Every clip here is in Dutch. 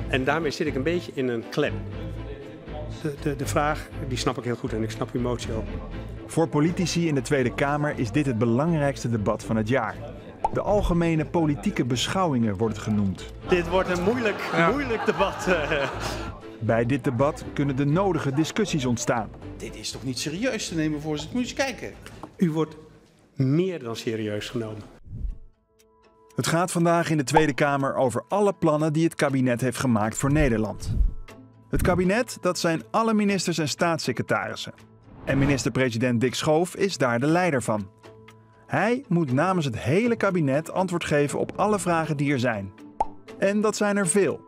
En daarmee zit ik een beetje in een klem. De vraag, die snap ik heel goed en ik snap uw emotie ook. Voor politici in de Tweede Kamer is dit het belangrijkste debat van het jaar. De algemene politieke beschouwingen wordt het genoemd. Dit wordt een moeilijk debat. Bij dit debat kunnen de nodige discussies ontstaan. Dit is toch niet serieus te nemen, voorzitter? Moet je eens kijken. U wordt meer dan serieus genomen. Het gaat vandaag in de Tweede Kamer over alle plannen die het kabinet heeft gemaakt voor Nederland. Het kabinet, dat zijn alle ministers en staatssecretarissen. En minister-president Dick Schoof is daar de leider van. Hij moet namens het hele kabinet antwoord geven op alle vragen die er zijn. En dat zijn er veel.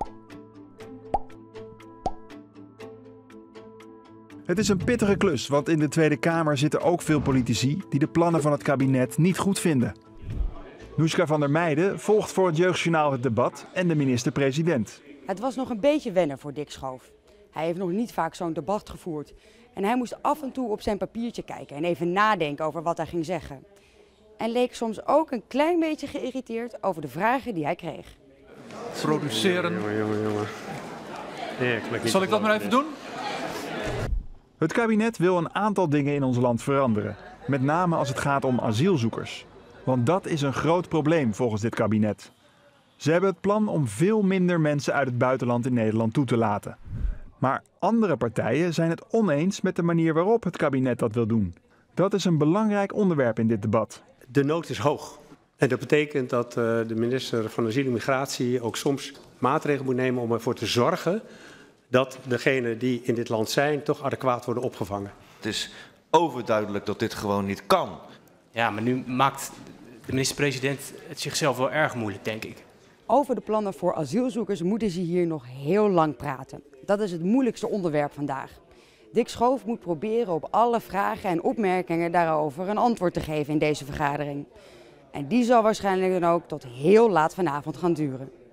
Het is een pittige klus, want in de Tweede Kamer zitten ook veel politici die de plannen van het kabinet niet goed vinden. Noeska van der Meijden volgt voor het Jeugdjournaal het debat en de minister-president. Het was nog een beetje wennen voor Dick Schoof. Hij heeft nog niet vaak zo'n debat gevoerd. En hij moest af en toe op zijn papiertje kijken en even nadenken over wat hij ging zeggen. En leek soms ook een klein beetje geïrriteerd over de vragen die hij kreeg. Produceren. Jongen. Zal ik dat maar even doen? Het kabinet wil een aantal dingen in ons land veranderen. Met name als het gaat om asielzoekers. Want dat is een groot probleem volgens dit kabinet. Ze hebben het plan om veel minder mensen uit het buitenland in Nederland toe te laten. Maar andere partijen zijn het oneens met de manier waarop het kabinet dat wil doen. Dat is een belangrijk onderwerp in dit debat. De nood is hoog. En dat betekent dat de minister van Asiel en Migratie ook soms maatregelen moet nemen om ervoor te zorgen dat degenen die in dit land zijn toch adequaat worden opgevangen. Het is overduidelijk dat dit gewoon niet kan. Ja, maar nu maakt de minister-president het zichzelf wel erg moeilijk, denk ik. Over de plannen voor asielzoekers moeten ze hier nog heel lang praten. Dat is het moeilijkste onderwerp vandaag. Dick Schoof moet proberen op alle vragen en opmerkingen daarover een antwoord te geven in deze vergadering. En die zal waarschijnlijk dan ook tot heel laat vanavond gaan duren.